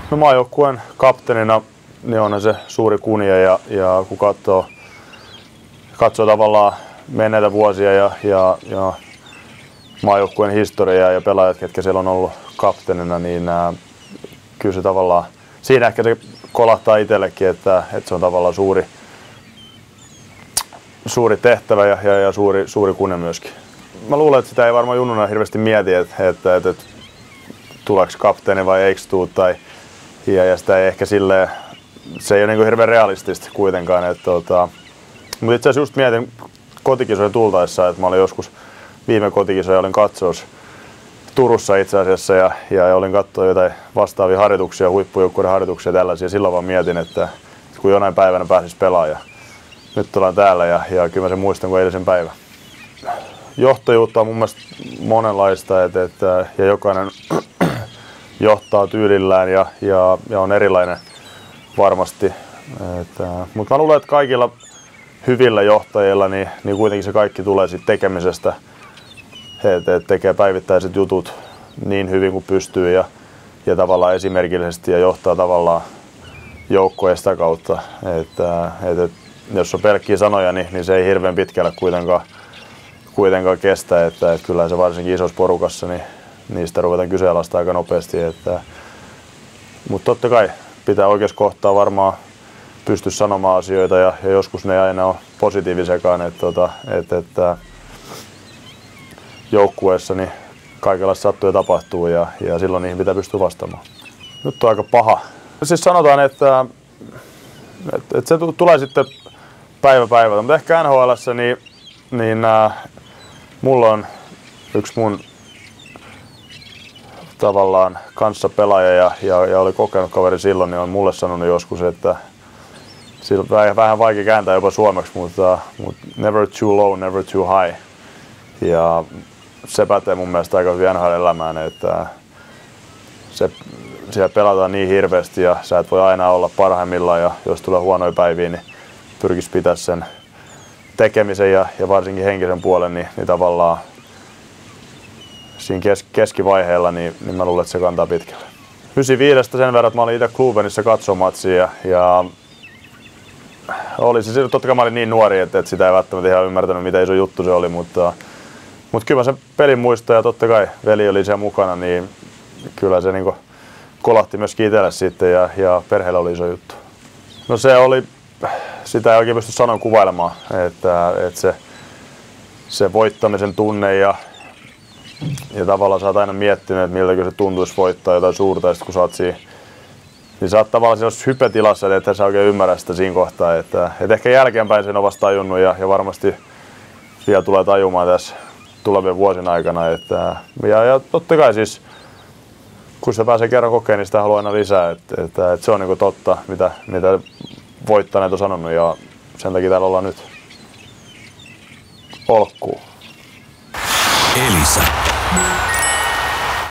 No maajoukkueen kapteenina niin onhan se suuri kunnia ja kun katsoo tavallaan menneitä vuosia ja maajoukkueen historiaa ja pelaajat, ketkä siellä on ollut kapteenina, niin kyllä se tavallaan, siinä ehkä se kolahtaa itsellekin, että se on tavallaan suuri tehtävä ja suuri kunnia myöskin. Mä luulen, että sitä ei varmaan junnuna hirveästi mieti, että tuleeko kapteeni vai eikö tuu, ja sitä ei ehkä silleen, se ei ole niin kuin hirveän realistista kuitenkaan. Mutta itse asiassa just mietin kotikisojen tultaessa, että mä olin joskus viime kotikisoja olin katsossa Turussa itse asiassa ja olin katsoa jotain vastaavia harjoituksia, huippujoukkueiden harjoituksia ja tällaisia. Silloin vaan mietin, että kun jonain päivänä pääsis pelaamaan. Nyt ollaan täällä ja kyllä mä sen muistan kuin eilisen päivän. Johtajuutta on mun mielestä monenlaista ja jokainen johtaa tyylillään ja on erilainen varmasti. Mutta mä luulen, että kaikilla hyvillä johtajilla niin kuitenkin se kaikki tulee siitä tekemisestä. He tekee päivittäiset jutut niin hyvin kuin pystyy ja tavallaan esimerkillisesti ja johtaa tavallaan joukkoja sitä kautta. Jos on pelkkiä sanoja, niin se ei hirveän pitkälle kuitenkaan kestä. Että kyllä se varsinkin isossa porukassa, niin niistä ruvetaan kyseenalaista aika nopeasti. Mutta totta kai pitää oikeassa kohtaa varmaan pystyä sanomaan asioita ja joskus ne ei aina ole positiivisiakaan. Että joukkueessa niin kaikenlaista sattuu ja tapahtuu ja silloin niihin pitää pystyä vastaamaan. Nyt on aika paha. Siis sanotaan, että se tulee sitten päivä päivältä, mutta ehkä NHL:ssä niin mulla on yksi mun tavallaan kanssapelaaja ja oli kokenut kaveri silloin, niin on mulle sanonut joskus, että sillä vähän vaikea kääntää jopa suomeksi, mutta never too low, never too high. Ja se pätee mun mielestä aika hyvin NHL-elämään, että siellä pelataan niin hirveästi ja sä et voi aina olla parhaimmillaan ja jos tulee huonoja päiviä, niin pyrkisi pitää sen tekemisen ja varsinkin henkisen puolen, niin tavallaan siinä keskivaiheella niin mä luulen, että se kantaa pitkälle. 95 sen verran, että mä olin itse Klubenissa katsomatsia ja oli se, totta kai mä olin niin nuori, että sitä ei välttämättä ihan ymmärtänyt, mitä iso juttu se oli, mutta kyllä mä sen pelin muistan ja totta kai veli oli siellä mukana, niin kyllä se niin kolahti myöskin itselle sitten ja perheellä oli iso juttu. No se oli, sitä ei oikein pysty sanoa kuvailemaan, että se voittamisen tunne ja tavallaan sä oot aina miettinyt, että miltäkö se tuntuisi voittaa jotain suurta ja sitten kun sä oot siinä, niin sä oot tavallaan sellaisessa hypetilassa, että sä oikein ymmärrä sitä siinä kohtaa, että ehkä jälkeenpäin sen on vasta tajunnut ja varmasti vielä tulee tajumaan tässä tulevien vuosien aikana. Ja totta kai siis, kun se pääsee kerran kokeen, niin sitä haluaa aina lisää. Että se on niin kuin totta, mitä voittaneet on sanonut ja sen takia täällä ollaan nyt. Olkkuu. Elisa.